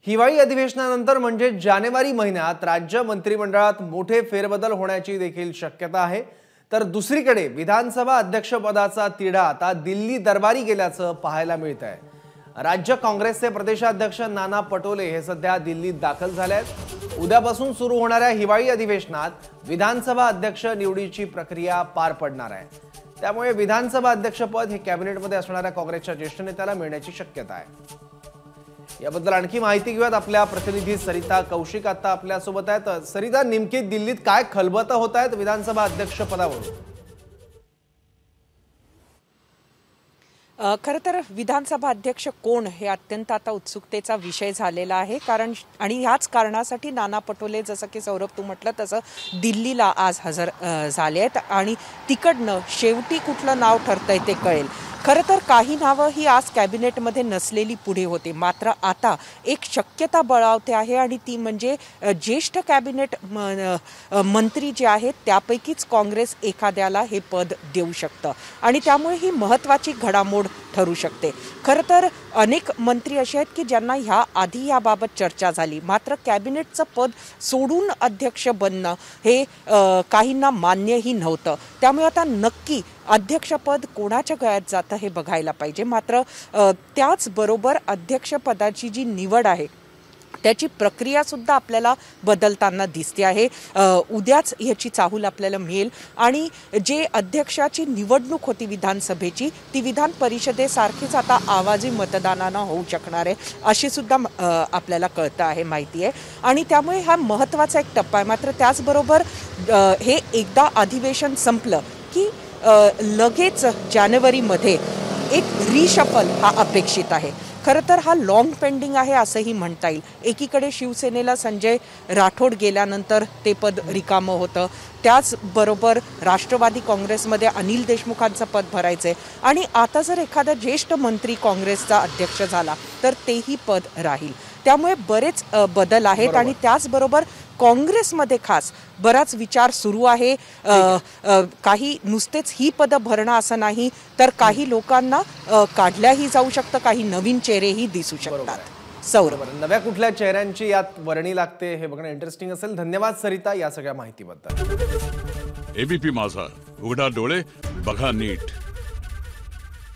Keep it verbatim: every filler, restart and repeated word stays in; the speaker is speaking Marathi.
हिवाळी अधिवेशनानंतर म्हणजे जानेवारी महिन्यात राज्य मंत्रिमंडळात मोठे फेरबदल होण्याची देखील शक्यता आहे। तर दुसरीकडे विधानसभा अध्यक्षपदाचा तिढा आता दिल्ली दरबारी गेल्याचं पाहायला मिळतंय। राज्य काँग्रेसचे प्रदेशाध्यक्ष नाना पटोले हे सध्या दिल्लीत दाखल झाले आहेत। उद्यापासून सुरू होणाऱ्या हिवाळी अधिवेशनात विधानसभा अध्यक्ष निवडीची प्रक्रिया पार पडणार आहे। त्यामुळे विधानसभा अध्यक्षपद हे कॅबिनेटमध्ये असणाऱ्या काँग्रेसच्या ज्येष्ठ नेत्याला मिळण्याची शक्यता आहे। याबद्दल आणखी माहिती घेऊयात आपल्या प्रतिनिधी सरिता कौशिक आता आपल्या सोबत आहेत। सरिता, नेमकी दिल्लीत काय खलबतं होत आहेत विधानसभा अध्यक्ष पदावरून? खरं तर विधानसभा अध्यक्ष कोण हे अत्यंत आता उत्सुकतेचा विषय झालेला आहे। कारण आणि ह्याच कारणासाठी नाना पटोले, जसं की सौरभ तू म्हटलं तसं, दिल्लीला आज हजर झाले आहेत आणि तिकडनं शेवटी कुठलं नाव ठरतंय ते कळेल। खरं तर काही नावं ही आज कॅबिनेटमध्ये नसलेली पुढे होते, मात्र आता एक शक्यता बळावते आहे आणि ती म्हणजे ज्येष्ठ कॅबिनेट मंत्री जे आहेत त्यापैकीच काँग्रेस एखाद्याला हे पद देऊ शकतं आणि त्यामुळे ही महत्त्वाची घडामोड ठरू शकते। खरं तर अनेक मंत्री असे आहेत की ज्यांना ह्या आधी याबाबत चर्चा झाली, मात्र कॅबिनेटचं पद सोडून अध्यक्ष बनणं हे काहींना मान्यही नव्हतं। त्यामुळे आता नक्की अध्यक्षपद कोणाच्या गळ्यात जातं हे बघायला पाहिजे। मात्र त्याचबरोबर अध्यक्षपदाची जी निवड आहे त्याची प्रक्रिया सुद्धा आपल्याला बदलताना दिसते आहे। उद्याच ह्याची चाहूल आपल्याला मिळेल आणि जे अध्यक्षाची निवडणूक होती विधानसभेची, ती विधान परिषदेसारखीच आता आवाजी मतदानानं होऊ शकणार आहे अशी सुद्धा आपल्याला कळतं आहे, माहिती आहे। आणि त्यामुळे हा महत्त्वाचा एक टप्पा आहे। मात्र त्याचबरोबर हे एकदा अधिवेशन संपलं की लगेच जानेवारीमध्ये एक रिशफल हा अपेक्षित आहे। खरं तर हा लॉंग पेंडिंग आहे असंही म्हणता येईल। एकीकडे शिवसेनेला संजय राठोड गेल्यानंतर ते पद रिकामं होतं, त्याचबरोबर राष्ट्रवादी काँग्रेसमध्ये अनिल देशमुखांचं पद भरायचं आहे आणि आता जर एखादा ज्येष्ठ मंत्री काँग्रेसचा अध्यक्ष झाला तर तेही पद राहील। त्यामुळे बरेच बदल आहेत आणि त्याचबरोबर काँग्रेसमध्ये खास बराच विचार सुरू आहे। काही नुसतेच ही पदं भरणं असं नाही, तर काही लोकांना काढल्याही जाऊ शकतं, काही नवीन चेहरेही दिसू शकतात। सौरभ, नव्या कुठल्या चेहऱ्यांची यात वर्णी लागते हे बघणं इंटरेस्टिंग असेल। धन्यवाद सरिता या सगळ्या माहितीबद्दल। एबीपी माझा, उघडा डोळे बघा नीट।